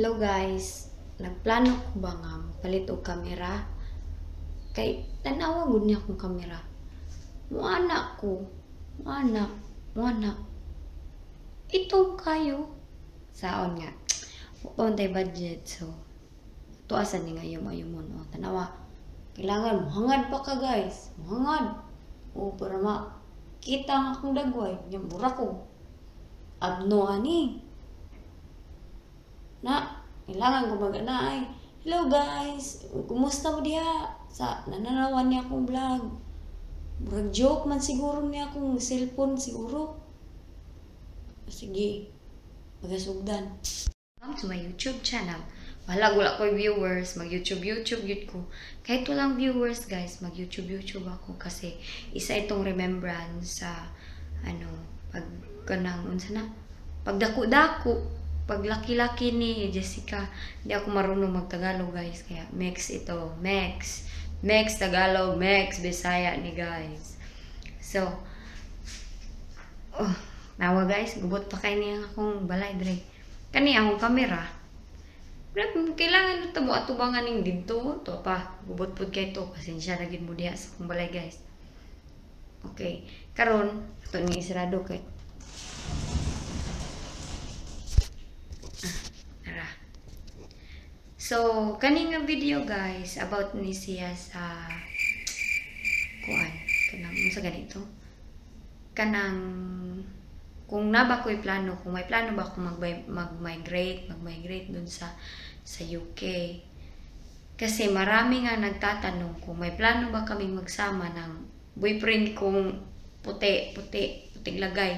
Hello guys, nagplano ko ba nga palit og kamera? Kay tanawa gud niya akong kamera. Muana ko, muana. Itong kayo. Saon nga. Untay budget so tuasan ni nga ayumon o tanawa. Kailangan mohangad pa ka guys. Mohangad. O para kita ang akong dagway, yung mura ko. Abno ani. Na, kailangan ko mag-ana ay, hello guys, kumusta mo diha? Sa nananawan niya akong vlog. Murag joke man siguro niya akong cellphone siguro. Sige, magasugdan. Welcome to my YouTube channel. Wala ko viewers, mag-YouTube yun ko. Kahit walang viewers guys, mag-YouTube ako kasi isa itong remembrance sa pag kanang unsa na pagdako-dako. Pag laki-laki ni Jessica, hindi ako marunong mag-Tagalog guys. Kaya mix ito. Mix Tagalog, mix Bisaya ni guys. So, nawa guys, gubot pa kayo niya akong balay dre. Kani akong kamera. Kailangan ito mo atubangan ng dito. Ito pa, gubot po kayo ito. Pasensya na gid mo diha sa akong balay guys. Okay, karon ito ni isarado kay. So, kaning nga video guys, about ni siya sa kuan, kanang sa ganito. Kanang kung naba ko'y plano, kung may plano ba akong mag-migrate dun sa UK. Kasi marami nga nagtatanong kung may plano ba kami magsama ng boyfriend kong puting lagay.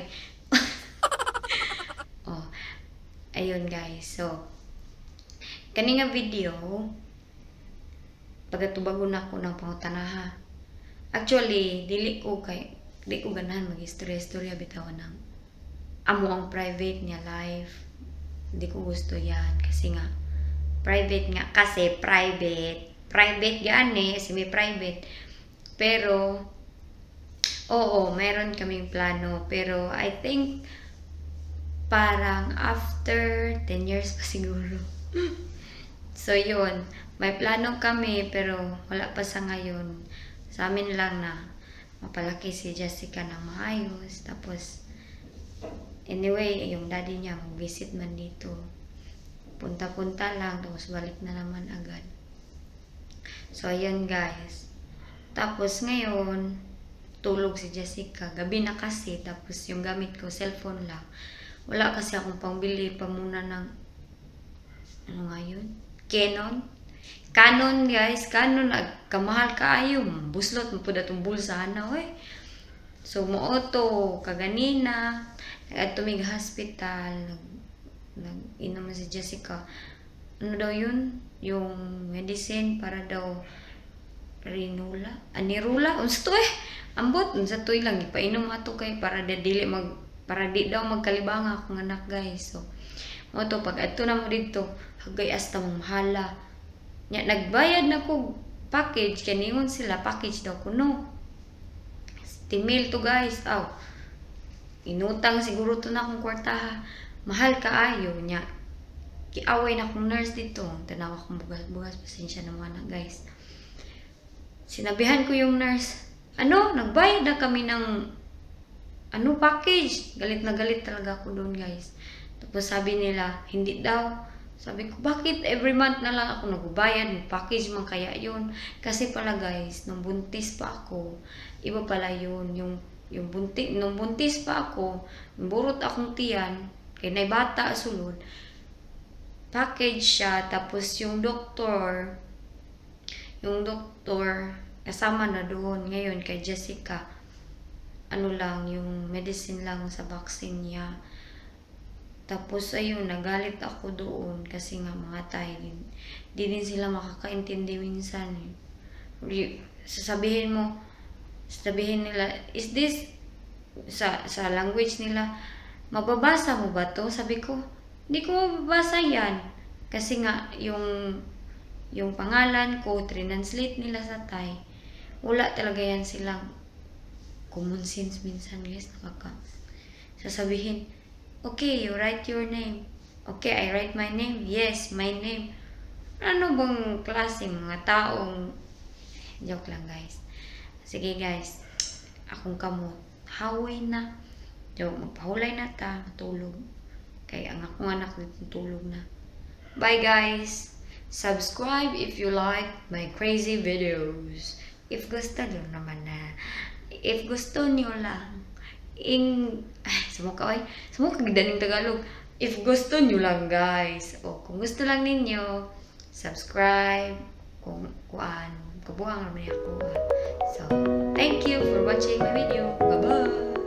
Oh, ayun guys. So, kani nga video, pagatubagon ako ng pangutanaha. Actually, di ko ganahan mag-istorya bitawan ng amo ang private niya life. Hindi ko gusto yan kasi nga private gani, semi-private. Pero oo, meron kaming plano, pero I think parang after 10 years pa siguro. So yun, may plano kami pero wala pa sa ngayon. Sa amin lang na mapalaki si Jessica ng maayos. Tapos, anyway, yung daddy niya mag-visit man dito. Punta-punta lang, tapos balik na naman agad. So ayun guys. Tapos ngayon, tulog si Jessica. Gabi na kasi, tapos yung gamit ko, cellphone lang. Wala kasi akong pangbili pa muna ng ano nga yun? Canon guys, Canon kamahal kaayo, buslot mo pud atong bulsa na oy. So mo-auto kaganina, nag-atumig hospital, nag-inom si Jessica. Ano daw yun? Yung medicine para daw Anirula, unsa to ambot unsa to lang ipainom ato kay para di daw magkalibang akong anak guys. So mo to pag ato na mo dito hagay asta mong mahala nya nagbayad na ko package kaningon sila package daw kuno email to guys inutang siguro to na akong kwarta mahal kaayo nya kiaway na akong nurse dito tanawa akong bugas pasensya na mga guys sinabihan ko yung nurse nagbayad na kami ng package galit na galit talaga ako doon guys. Tapos sabi nila, hindi daw. Sabi ko, bakit every month na lang ako nagbayad? Package man kaya yun. Kasi pala guys, nung buntis pa ako, iba pala yun. Nung buntis pa ako, burot akong tiyan, kaya naibata sulod. Package siya, tapos yung doktor, kasama na doon. Ngayon, kay Jessica, yung medicine lang sa vaccine niya. Tapos ayun, nagalit ako doon kasi nga mga Thai di din sila makakaintindi minsan. Sasabihin nila, is this sa language nila, mababasa mo ba to? Sabi ko, hindi ko mababasa yan. Kasi nga, yung pangalan ko, translate nila sa Thai, wala talaga yan silang common sense minsan guys, sasabihin, okay, you write your name. Okay, I write my name. Yes, my name. Ano bang klase mga taong... Joke lang, guys. Sige, guys. Akong kamot. Haway na. Joke, magpahulay na ta. Matulog. Kaya ang akong anak dito tulog na. Bye, guys. Subscribe if you like my crazy videos. If gusto nyo naman na. If gusto nyo lang. Sumukha gidaning Tagalog. If gusto nyo lang, guys. O kung gusto lang ninyo, subscribe. Kung kabuang naman ako. So, thank you for watching my video. Bye-bye!